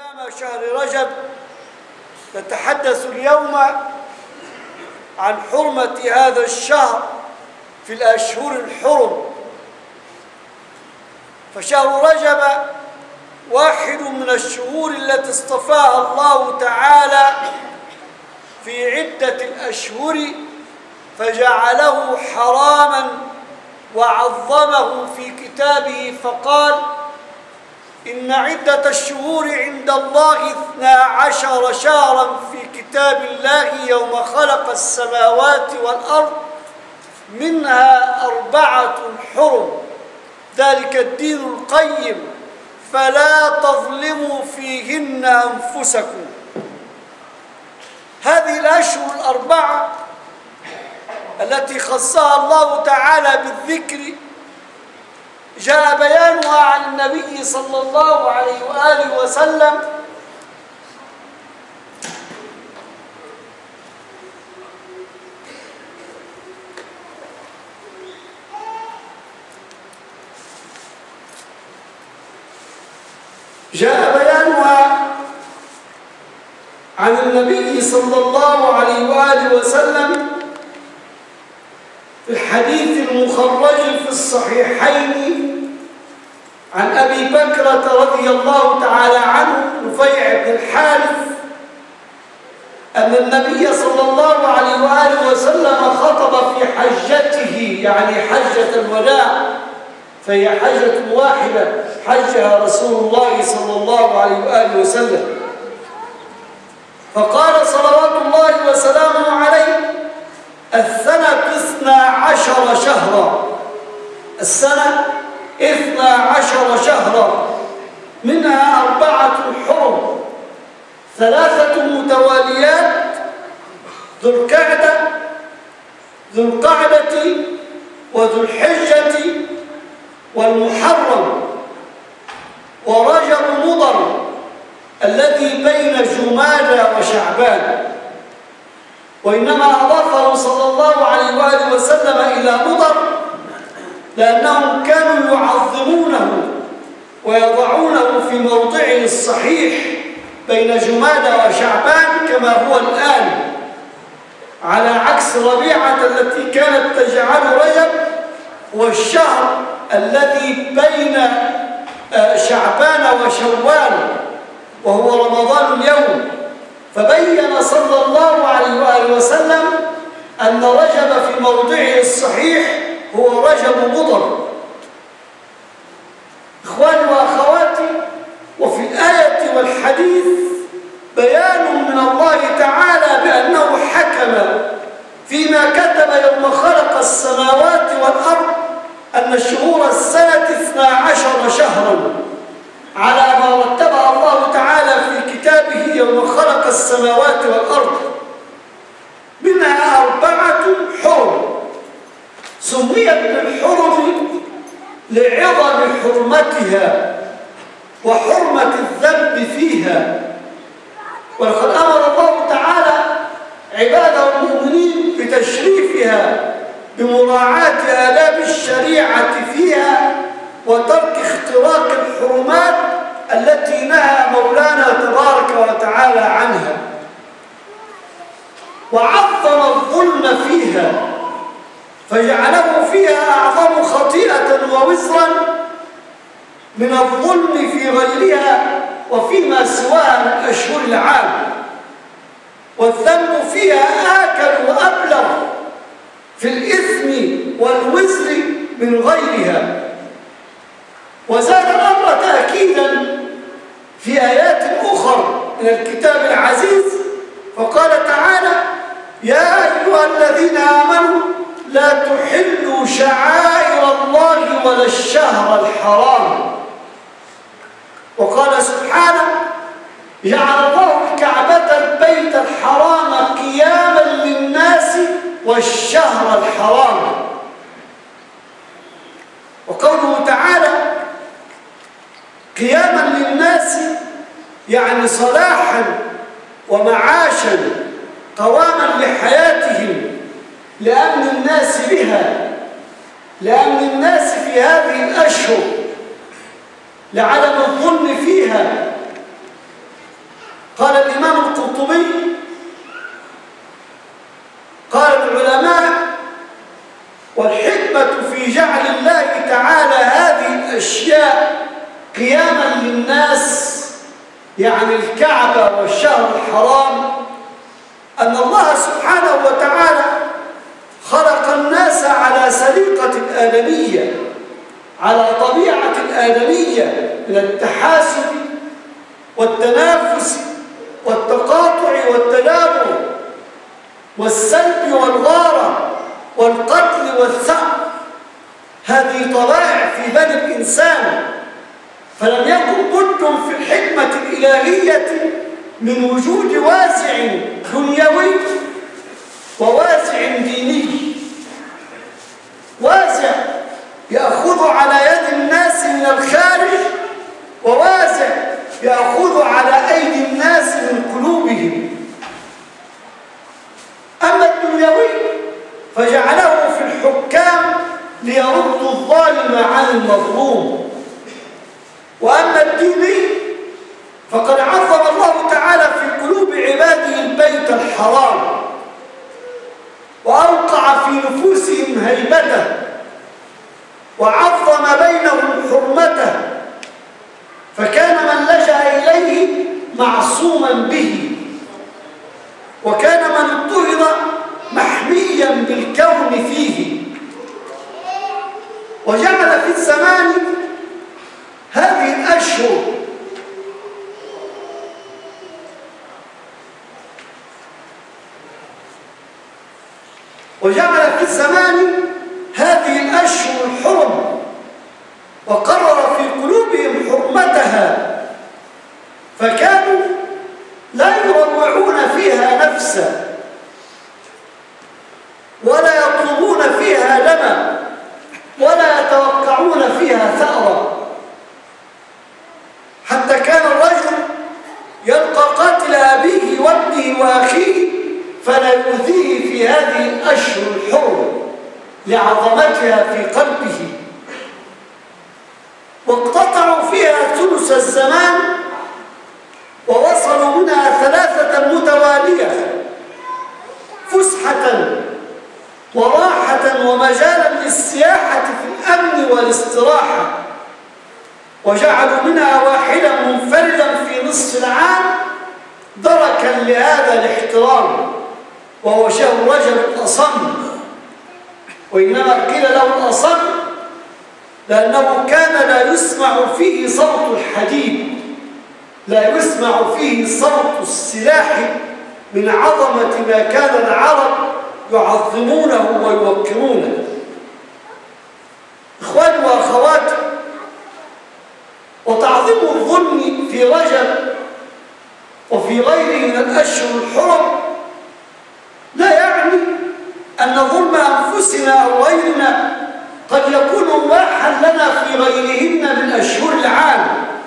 أيام شهر رجب نتحدث اليوم عن حرمة هذا الشهر في الأشهر الحرم. فشهر رجب واحد من الشهور التي اصطفاها الله تعالى في عدة الأشهر فجعله حراما وعظمه في كتابه فقال: إن عدة الشهور عند الله 12 شهرا في كتاب الله يوم خلق السماوات والأرض منها 4 حرم ذلك الدين القيم فلا تظلموا فيهن أنفسكم. هذه الأشهر 4 التي خصها الله تعالى بالذكر جاء بيانها عن النبي صلى الله عليه وآله وسلم عن النبي صلى الله عليه وآله وسلم في الحديث المخرج في الصحيحين عن أبي بكرة رضي الله تعالى عنه نفيع بن الحارث أن النبي صلى الله عليه وآله وسلم خطب في حجته، يعني حجة الوداع، فهي حجة واحدة حجها رسول الله صلى الله عليه وآله وسلم، فقال صلوات الله وسلامه عليه: السنة 12 شهرا، السنة 12 شهرا منها 4 حرم، 3 متواليات: ذو القعدة وذو الحجة والمحرم ورجب مضر الذي بين جمادى وشعبان. وإنما أضافه صلى الله عليه وآله وسلم إلى مضر لأنهم كانوا يعظمونه ويضعونه في موضعه الصحيح بين جمادى وشعبان كما هو الآن، على عكس ربيعة التي كانت تجعل رجب هو الشهر الذي بين شعبان وشوال وهو رمضان اليوم. فبين صلى الله عليه وآله وسلم أن رجب في موضعه الصحيح هو رجب مضر. إخواني وأخواتي، وفي الآية والحديث بيان من الله تعالى بأنه حكم فيما كتب يوم خلق السماوات والأرض أن شهور السنة 12 شهرا على ما رتبها الله تعالى في كتابه يوم خلق السماوات والأرض، منها 4 حرم سميت بالحرم لعظم حرمتها وحرمة الذنب فيها. ولقد أمر الله تعالى عباده المؤمنين بتشريفها بمراعاة آداب الشريعة فيها وترك اختراق الحرمات التي نهى مولانا تبارك وتعالى عنها، وعظم الظلم فيها فجعله فيها أعظم خطيئة ووزرا من الظلم في غيرها وفيما سواها من أشهر العام، والذنب فيها آكل وأبلغ في الإثم والوزر من غيرها. وزاد الأمر تأكيدا في آيات أخرى من الكتاب العزيز، فقال تعالى: يا أيها الذين آمنوا لا تحلوا شعائر الله ولا الشهر الحرام. وقال سبحانه: جعل الله الكعبة البيت الحرام قياما للناس والشهر الحرام. وقوله تعالى قياما للناس يعني صلاحا ومعاشا قواما لحياتهم لأمن الناس بها، لأمن الناس في هذه الأشهر، لعدم الظلم فيها، القرطبي قال العلماء: والحكمة في جعل الله تعالى هذه الأشياء قياما للناس، يعني الكعبة والشهر الحرام، أن الله سبحانه وتعالى خلق الناس على سليقة الآدمية، على طبيعة الآدمية من التحاسب والتنافس والتقاطع والتدابر والسلب والغارة والقتل والثأر. هذه طبائع في بني الإنسان، فلم يكن بد في الحكمة الإلهية من وجود وازع دنيوي ووازع ديني، وازع يأخذ على يد الناس من الخارج، ووازع يأخذ على أيدي الناس من قلوبهم. أما الدنيوي فجعله في الحكام ليردوا الظالم عن المظلوم، وأما الديني فقد عظم الله تعالى في قلوب عباده البيت الحرام، وأوقع في نفوسهم هيبته، وعظم بينهم حرمته، فكان من لجأ إليه معصوما به، وكان من اضطهد محميا بالكون فيه. وجعل في الزمان هذه الأشهر الحرم، وقرر في قلوبهم حرمتها، فكانوا لا يروعون فيها نفسا ولا يطلبون فيها دما ولا يتوقعون فيها ثأرا، حتى كان الرجل يلقى قاتل أبيه وابنه وأخيه فلا يؤذيه في هذه الأشهر الحرم لعظمتها في قلبه، واقتطعوا فيها ثلث الزمان، ووصلوا منها 3 متوالية، فسحة وراحة ومجالا للسياحة في الأمن والاستراحة، وجعلوا منها واحدا منفردا في نصف العام دركا لهذا الاحترام، وهو شهر رجب الأصم. وإنما قيل له الأصم لأنه كان لا يسمع فيه صوت الحديد، لا يسمع فيه صوت السلاح من عظمة ما كان العرب يعظمونه ويوقرونه. إخواني وأخواتي، وتعظيم الظلم في رجب وفي غيره من الأشهر الحرم لا يعني أن ظلم أنفسنا أو غيرنا قد يكون مباحا لنا في غيرهن من أشهر العام،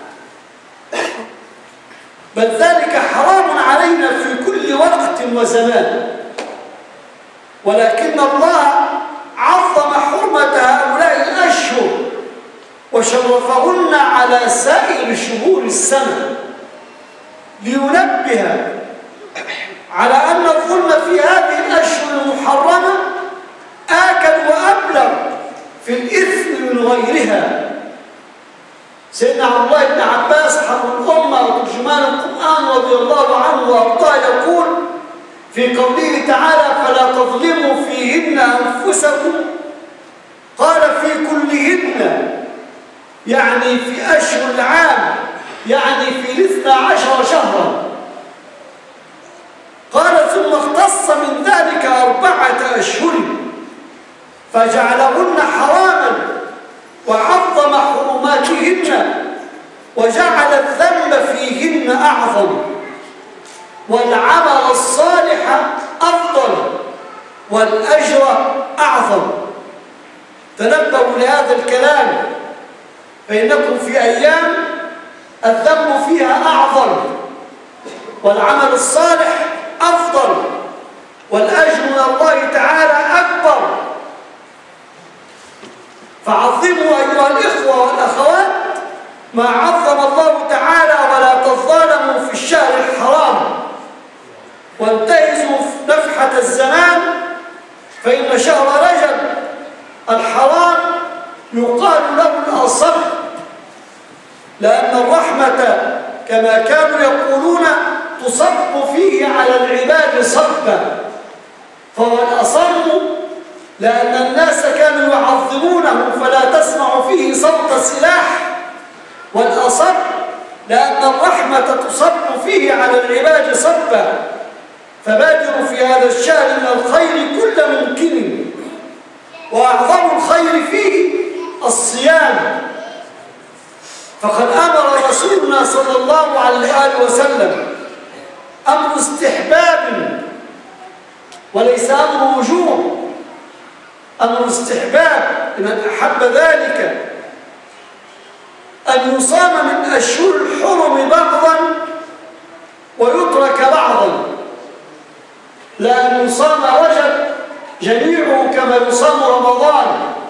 بل ذلك حرام علينا في كل وقت وزمان. ولكن الله عظم حرمة هؤلاء الأشهر وشرفهن على سائر شهور السنة، لينبه على أن الظلم في هذه الأشهر المحرمة آكل وأبلغ في الإثم من غيرها. سيدنا عبد الله بن عباس حبر الأمة وترجمان القرآن رضي الله عنه وأرضاه يقول في قوله تعالى: فلا تظلموا فيهن أنفسكم، قال في كلهن، يعني في أشهر العام، يعني في 12 شهرا. قال ثم اختص من ذلك 4 أشهر فجعلهن حراما وعظم حرماتهن وجعل الذنب فيهن أعظم والعمل الصالح أفضل والأجر أعظم. تنبهوا لهذا الكلام، فإنكم في أيام الذنب فيها أعظم والعمل الصالح أفضل والأجر من الله تعالى أكبر. فعظموا أيها الإخوة والأخوات ما عظم الله تعالى، ولا تظالموا في الشهر الحرام، الزمان فإن شهر رجب الحرام يقال له الأصب، لأن الرحمة كما كانوا يقولون تصب فيه على العباد صبا، فهو الأصم لأن الناس كانوا يعظمونه فلا تسمع فيه صوت سلاح، والأصب لأن الرحمة تصب فيه على العباد صبا. فبادروا في هذا الشهر من الخير كل ممكن، وأعظم الخير فيه الصيام، فقد أمر رسولنا صلى الله عليه وآله وسلم أمر استحباب وليس أمر وجوب، أمر استحباب لمن أحب ذلك أن يصام من أشهر الحرم بعضا ويترك بعضا، لا أن يصام رجب جميعه كما يصام رمضان،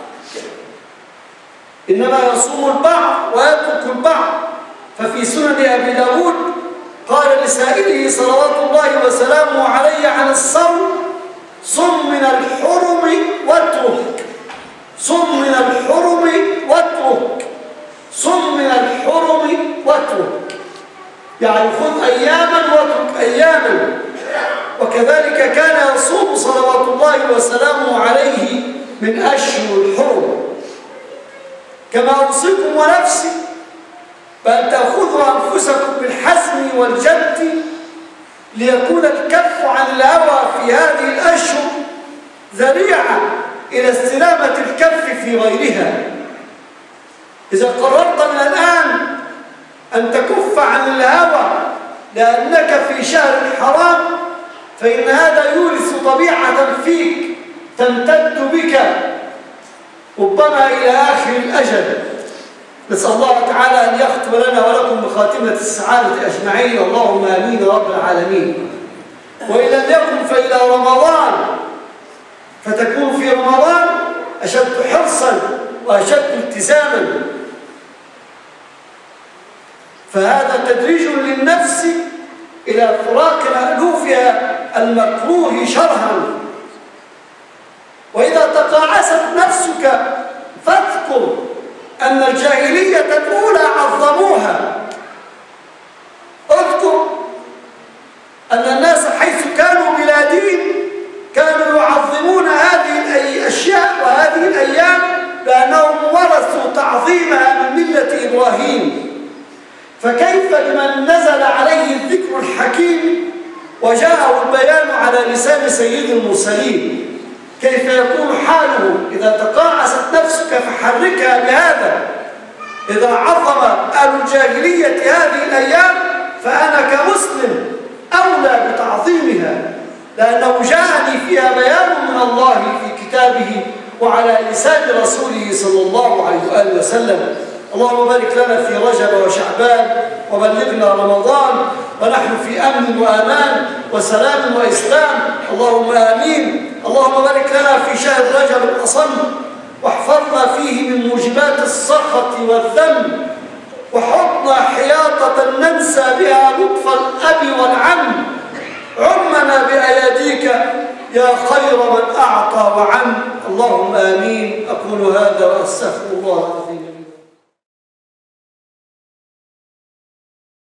إنما يصوم البعض ويترك البعض. ففي سنن أبي داود قال لسائله صلوات الله وسلامه عليه عن الصوم: صم من الحرم واترك، صم من الحرم واترك، صم من الحرم واترك، يعني خذ أياما واترك أياما. وكذلك كان يصوم صلوات الله وسلامه عليه من أشهر الحرم. كما أوصيكم ونفسي بأن تأخذوا أنفسكم بالحزم والجد ليكون الكف عن الهوى في هذه الأشهر ذريعة إلى استلامة الكف في غيرها. إذا قررت من الآن أن تكف عن الهوى لأنك في شهر الحرام فإن هذا يورث طبيعة فيك تمتد بك ربما إلى آخر الأجل. نسأل الله تعالى أن يختم لنا ولكم بخاتمة السعادة أجمعين، اللهم آمين رب العالمين. وإن لم يكن فإلى رمضان، فتكون في رمضان أشد حرصا وأشد التزاما، فهذا تدريج للنفس إلى فراق مألوفها المكروه شرها. وإذا تقاعست نفسك فاذكر أن الجاهلية الأولى عظموها. اذكر أن الناس حيث كانوا بلا دين كانوا يعظمون هذه الأشياء وهذه الأيام لأنهم ورثوا تعظيمها من ملة إبراهيم. فكيف بمن نزل عليه الذكر الحكيم وجاءه البيان على لسان سيد المرسلين؟ كيف يكون حاله إذا تقاعست نفسك فحركها بهذا؟ إذا عظم أهل الجاهلية هذه الأيام فأنا كمسلم أولى بتعظيمها، لأنه جاءني فيها بيان من الله في كتابه وعلى لسان رسوله صلى الله عليه وآله وسلم. اللهم بارك لنا في رجب وشعبان وبلغنا رمضان ونحن في أمن وأمان وسلام وإسلام، اللهم آمين. اللهم بارك لنا في شهر رجب الأصم واحفظنا فيه من موجبات السخط والذنب، وحطنا حياطة ننسى بها لطف الأب والعم، عمنا بأياديك يا خير من أعطى وعم، اللهم آمين. أقول هذا وأستغفر الله العظيم.